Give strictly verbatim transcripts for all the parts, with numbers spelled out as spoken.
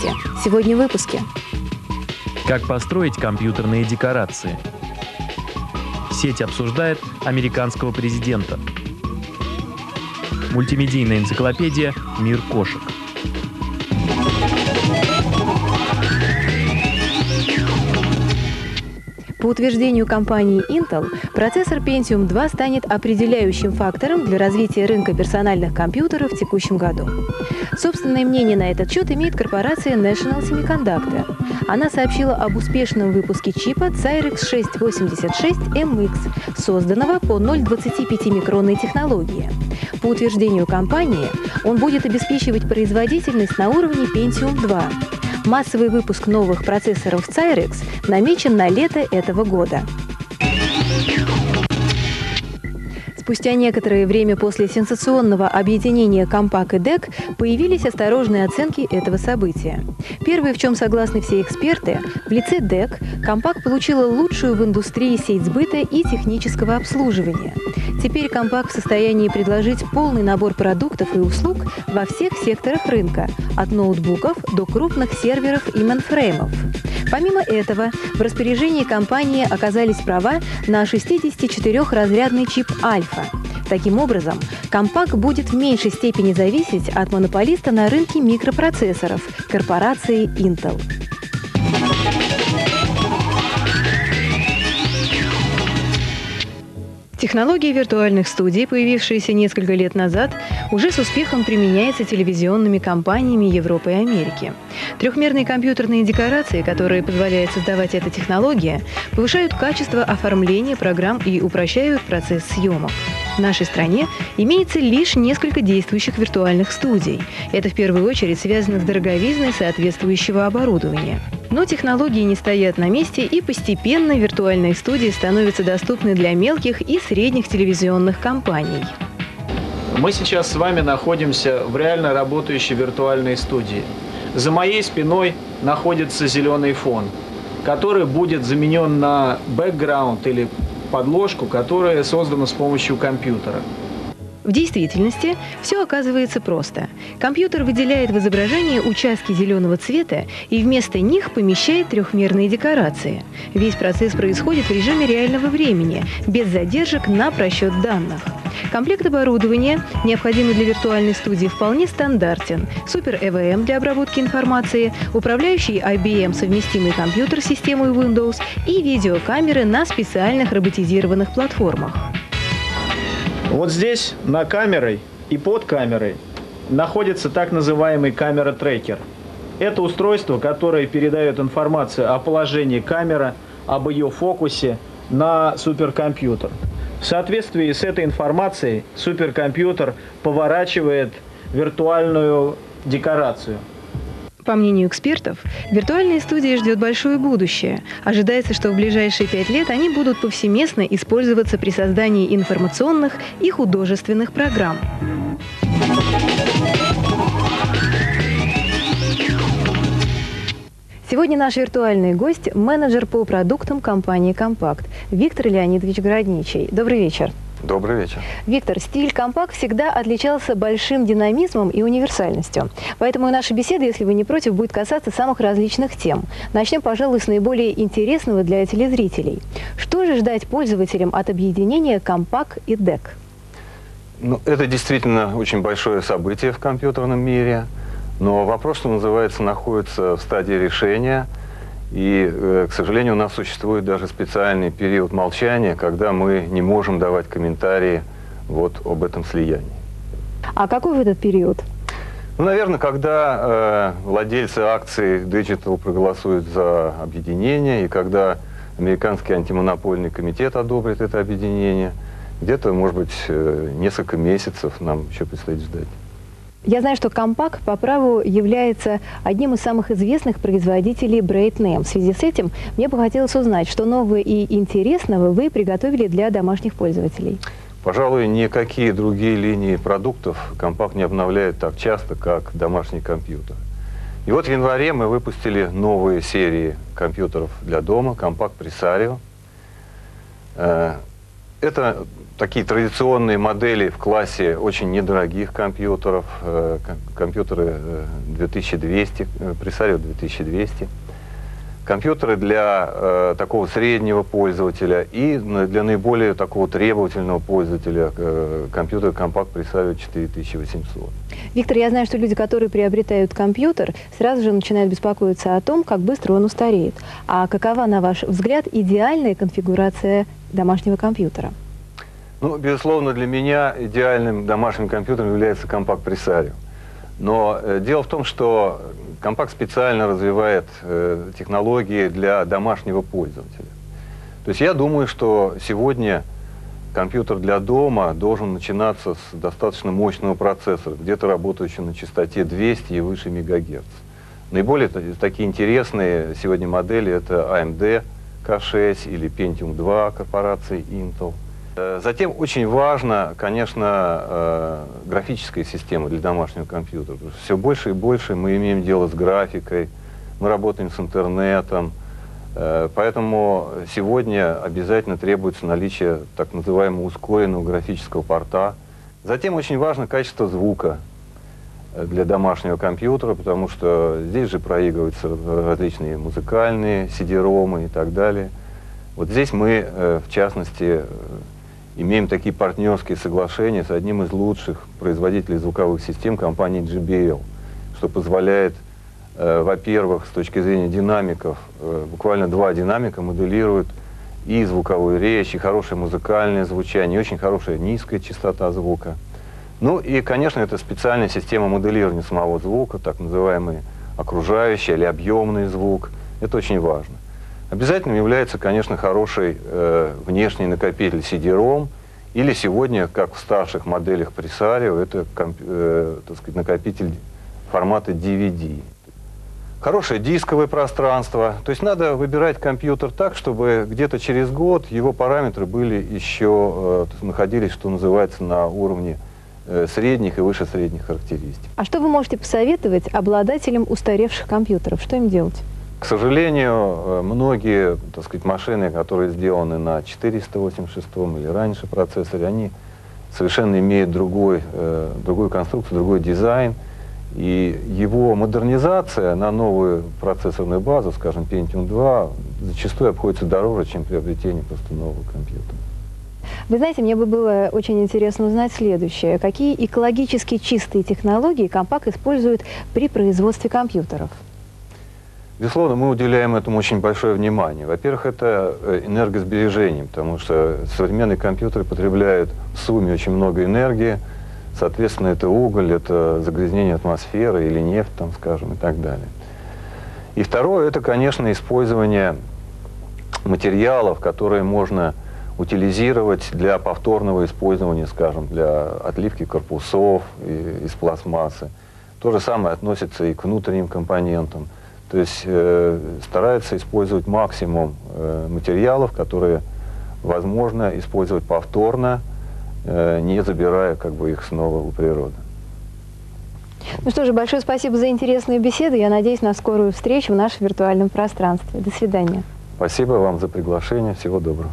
Здравствуйте! Сегодня в выпуске. Как построить компьютерные декорации? Сеть обсуждает американского президента. Мультимедийная энциклопедия «Мир кошек». По утверждению компании Intel, процессор Pentium два станет определяющим фактором для развития рынка персональных компьютеров в текущем году. Собственное мнение на этот счет имеет корпорация National Semiconductor. Она сообщила об успешном выпуске чипа Cyrix шестьсот восемьдесят шесть эм икс, созданного по ноль целых двадцать пять микронной технологии. По утверждению компании, он будет обеспечивать производительность на уровне Pentium два. Массовый выпуск новых процессоров Cyrix намечен на лето этого года. Спустя некоторое время после сенсационного объединения Compaq и дэ и си появились осторожные оценки этого события. Первое, в чем согласны все эксперты, в лице дэ и си Compaq получила лучшую в индустрии сеть сбыта и технического обслуживания. Теперь Compaq в состоянии предложить полный набор продуктов и услуг во всех секторах рынка, от ноутбуков до крупных серверов и мейнфреймов. Помимо этого, в распоряжении компании оказались права на шестидесятичетырёхразрядный чип Альфа. Таким образом, Compaq будет в меньшей степени зависеть от монополиста на рынке микропроцессоров – корпорации Intel. Технология виртуальных студий, появившаяся несколько лет назад, уже с успехом применяется телевизионными компаниями Европы и Америки. Трехмерные компьютерные декорации, которые позволяет создавать эта технология, повышают качество оформления программ и упрощают процесс съемок. В нашей стране имеется лишь несколько действующих виртуальных студий. Это в первую очередь связано с дороговизной соответствующего оборудования. Но технологии не стоят на месте, и постепенно виртуальные студии становятся доступны для мелких и средних телевизионных компаний. Мы сейчас с вами находимся в реально работающей виртуальной студии. За моей спиной находится зеленый фон, который будет заменен на бэкграунд или подложку, которая создана с помощью компьютера. В действительности все оказывается просто. Компьютер выделяет в изображении участки зеленого цвета и вместо них помещает трехмерные декорации. Весь процесс происходит в режиме реального времени, без задержек на просчет данных. Комплект оборудования, необходимый для виртуальной студии, вполне стандартен. Супер и ви эм для обработки информации, управляющий ай би эм совместимый компьютер с системой Windows и видеокамеры на специальных роботизированных платформах. Вот здесь, на камерой и под камерой, находится так называемый камера-трекер. Это устройство, которое передает информацию о положении камеры, об ее фокусе на суперкомпьютер. В соответствии с этой информацией суперкомпьютер поворачивает виртуальную декорацию. По мнению экспертов, виртуальные студии ждет большое будущее. Ожидается, что в ближайшие пять лет они будут повсеместно использоваться при создании информационных и художественных программ. Сегодня наш виртуальный гость – менеджер по продуктам компании Compaq Виктор Леонидович Городничий. Добрый вечер. Добрый вечер. Виктор, стиль Compaq всегда отличался большим динамизмом и универсальностью. Поэтому и наша беседа, если вы не против, будет касаться самых различных тем. Начнем, пожалуй, с наиболее интересного для телезрителей. Что же ждать пользователям от объединения Compaq и дэ и си? Ну, это действительно очень большое событие в компьютерном мире. Но вопрос, что называется, находится в стадии решения. И, э, к сожалению, у нас существует даже специальный период молчания, когда мы не можем давать комментарии вот об этом слиянии. А какой в этот период? Ну, наверное, когда э, владельцы акций Digital проголосуют за объединение, и когда Американский антимонопольный комитет одобрит это объединение, где-то, может быть, э, несколько месяцев нам еще предстоит ждать. Я знаю, что Compaq по праву является одним из самых известных производителей Braid нэм. В связи с этим мне бы хотелось узнать, что нового и интересного вы приготовили для домашних пользователей. Пожалуй, никакие другие линии продуктов Compaq не обновляет так часто, как домашний компьютер. И вот в январе мы выпустили новые серии компьютеров для дома Compaq Presario. Это такие традиционные модели в классе очень недорогих компьютеров, э, компьютеры две тысячи двести, Presario две тысячи двести, компьютеры для э, такого среднего пользователя и для наиболее такого требовательного пользователя э, компьютер Compaq Presario четыре тысячи восемьсот. Виктор, я знаю, что люди, которые приобретают компьютер, сразу же начинают беспокоиться о том, как быстро он устареет. А какова, на ваш взгляд, идеальная конфигурация домашнего компьютера? Ну, безусловно, для меня идеальным домашним компьютером является Compaq Presario. Но э, дело в том, что Compaq специально развивает э, технологии для домашнего пользователя. То есть я думаю, что сегодня компьютер для дома должен начинаться с достаточно мощного процессора, где-то работающего на частоте двести и выше мегагерц. Наиболее такие интересные сегодня модели — это эй эм ди Ка шесть или Pentium два корпорации Intel. Затем очень важно, конечно, графическая система для домашнего компьютера. Потому что все больше и больше мы имеем дело с графикой, мы работаем с интернетом, поэтому сегодня обязательно требуется наличие так называемого ускоренного графического порта. Затем очень важно качество звука для домашнего компьютера, потому что здесь же проигрываются различные музыкальные си ди-ромы и так далее. Вот здесь мы, в частности, имеем такие партнерские соглашения с одним из лучших производителей звуковых систем, компанией джей би эл, что позволяет, э, во-первых, с точки зрения динамиков, э, буквально два динамика моделируют и звуковую речь, и хорошее музыкальное звучание, и очень хорошая низкая частота звука. Ну и, конечно, это специальная система моделирования самого звука, так называемый окружающий или объемный звук. Это очень важно. Обязательным является, конечно, хороший э, внешний накопитель си ди-ром, или сегодня, как в старших моделях Presario, это э, так сказать, накопитель формата ди ви ди. Хорошее дисковое пространство. То есть надо выбирать компьютер так, чтобы где-то через год его параметры были еще, э, находились, что называется, на уровне э, средних и выше средних характеристик. А что вы можете посоветовать обладателям устаревших компьютеров? Что им делать? К сожалению, многие, так сказать, машины, которые сделаны на четыреста восемьдесят шестом или раньше процессоре, они совершенно имеют другой, э, другую конструкцию, другой дизайн. И его модернизация на новую процессорную базу, скажем, Pentium два, зачастую обходится дороже, чем приобретение просто нового компьютера. Вы знаете, мне бы было очень интересно узнать следующее. Какие экологически чистые технологии Compaq использует при производстве компьютеров? Безусловно, мы уделяем этому очень большое внимание. Во-первых, это энергосбережение, потому что современные компьютеры потребляют в сумме очень много энергии. Соответственно, это уголь, это загрязнение атмосферы или нефть, там, скажем, и так далее. И второе, это, конечно, использование материалов, которые можно утилизировать для повторного использования, скажем, для отливки корпусов из пластмассы. То же самое относится и к внутренним компонентам. То есть э, старается использовать максимум э, материалов, которые возможно использовать повторно, э, не забирая как бы их снова у природы. Ну что же, большое спасибо за интересную беседу. Я надеюсь на скорую встречу в нашем виртуальном пространстве. До свидания. Спасибо вам за приглашение. Всего доброго.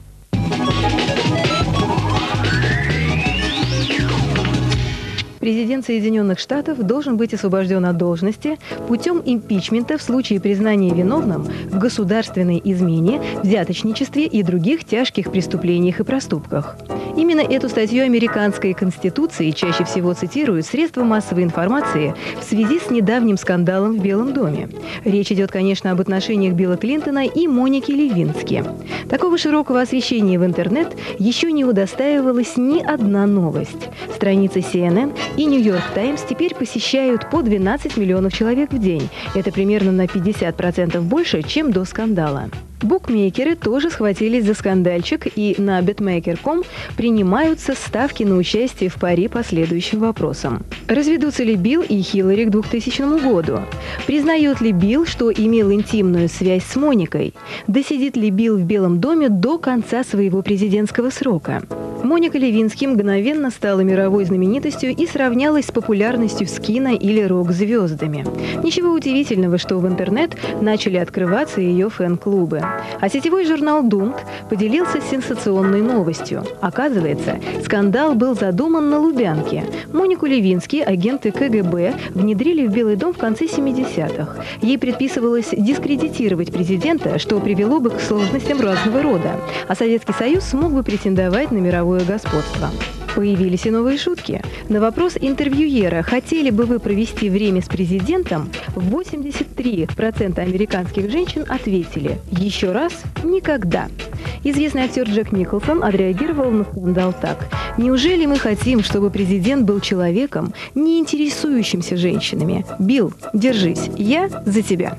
Президент Соединенных Штатов должен быть освобожден от должности путем импичмента в случае признания виновным в государственной измене, взяточничестве и других тяжких преступлениях и проступках. Именно эту статью американской Конституции чаще всего цитируют средства массовой информации в связи с недавним скандалом в Белом доме. Речь идет, конечно, об отношениях Билла Клинтона и Моники Левински. Такого широкого освещения в интернет еще не удостаивалась ни одна новость. Страницы си эн эн и Нью-Йорк Таймс теперь посещают по двенадцать миллионов человек в день. Это примерно на пятьдесят процентов больше, чем до скандала. Букмекеры тоже схватились за скандальчик, и на бетмейкер точка ком принимаются ставки на участие в пари по следующим вопросам. Разведутся ли Билл и Хиллари к двухтысячному году? Признает ли Билл, что имел интимную связь с Моникой? Досидит ли Билл в Белом доме до конца своего президентского срока? Моника Левински мгновенно стала мировой знаменитостью и сравнялась с популярностью с кино или рок-звездами. Ничего удивительного, что в интернет начали открываться ее фэн-клубы. А сетевой журнал «Думт» поделился сенсационной новостью. Оказывается, скандал был задуман на Лубянке. Монику Левински агенты ка гэ бэ внедрили в Белый дом в конце семидесятых. Ей предписывалось дискредитировать президента, что привело бы к сложностям разного рода. А Советский Союз смог бы претендовать на мировое господство. Появились и новые шутки. На вопрос интервьюера «Хотели бы вы провести время с президентом?» восемьдесят три процента американских женщин ответили «Еще раз? Никогда». Известный актер Джек Николсон отреагировал на скандал так: «Неужели мы хотим, чтобы президент был человеком, не интересующимся женщинами? Билл, держись, я за тебя».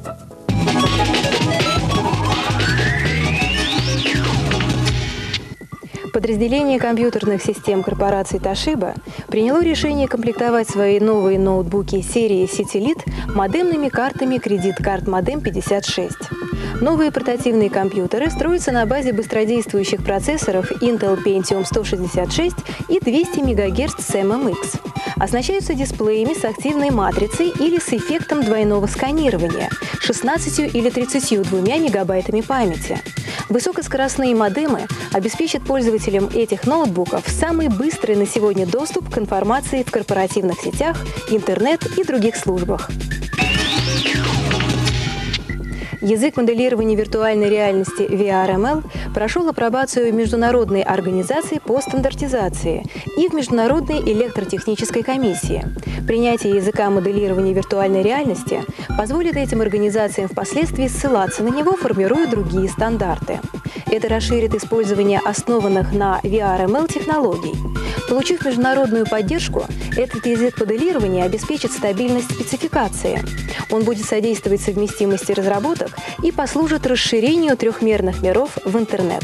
Подразделение компьютерных систем корпорации Toshiba приняло решение комплектовать свои новые ноутбуки серии Citylite модемными картами Credit Card Modem пятьдесят шесть. Новые портативные компьютеры строятся на базе быстродействующих процессоров Intel Pentium сто шестьдесят шесть и двести мегагерц с эм эм икс. Оснащаются дисплеями с активной матрицей или с эффектом двойного сканирования, шестнадцатью или тридцатью двумя мегабайтами памяти. Высокоскоростные модемы обеспечат пользователям этих ноутбуков самый быстрый на сегодня доступ к информации в корпоративных сетях, интернет и других службах. Язык моделирования виртуальной реальности ви ар эм эл прошел апробацию в Международной организации по стандартизации и в Международной электротехнической комиссии. Принятие языка моделирования виртуальной реальности позволит этим организациям впоследствии ссылаться на него, формируя другие стандарты. Это расширит использование основанных на ви ар эм эл технологий. Получив международную поддержку, этот язык моделирования обеспечит стабильность спецификации. Он будет содействовать совместимости разработок и послужит расширению трехмерных миров в интернет.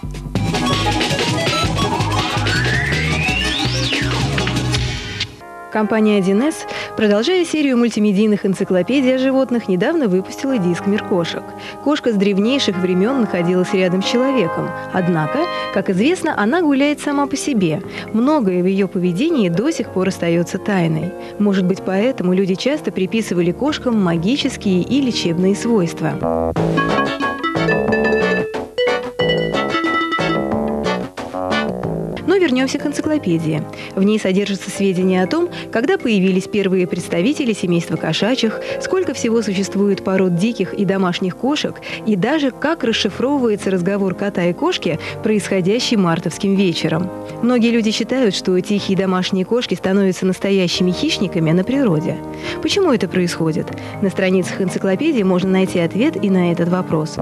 Компания один эс, продолжая серию мультимедийных энциклопедий о животных, недавно выпустила диск «Мир кошек». Кошка с древнейших времен находилась рядом с человеком. Однако, как известно, она гуляет сама по себе. Многое в ее поведении до сих пор остается тайной. Может быть, поэтому люди часто приписывали кошкам магические и лечебные свойства. Но вернемся к энциклопедии. В ней содержатся сведения о том, когда появились первые представители семейства кошачьих, сколько всего существует пород диких и домашних кошек, и даже как расшифровывается разговор кота и кошки, происходящий мартовским вечером. Многие люди считают, что тихие домашние кошки становятся настоящими хищниками на природе. Почему это происходит? На страницах энциклопедии можно найти ответ и на этот вопрос.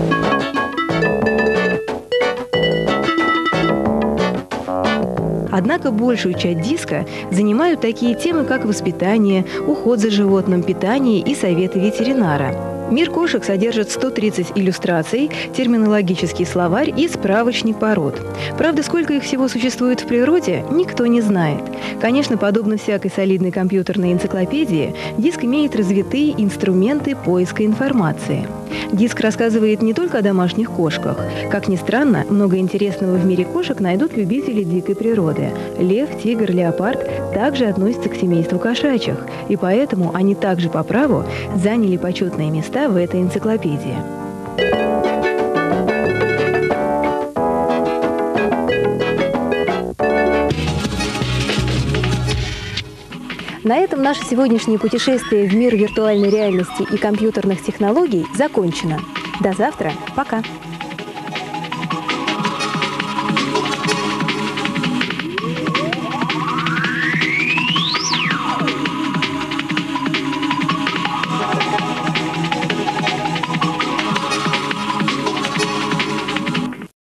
Однако большую часть диска занимают такие темы, как воспитание, уход за животным, питание и советы ветеринара. «Мир кошек» содержит сто тридцать иллюстраций, терминологический словарь и справочник пород. Правда, сколько их всего существует в природе, никто не знает. Конечно, подобно всякой солидной компьютерной энциклопедии, диск имеет развитые инструменты поиска информации. Диск рассказывает не только о домашних кошках. Как ни странно, много интересного в мире кошек найдут любители дикой природы. Лев, тигр, леопард также относятся к семейству кошачьих, и поэтому они также по праву заняли почетные места в этой энциклопедии. На этом наше сегодняшнее путешествие в мир виртуальной реальности и компьютерных технологий закончено. До завтра. Пока.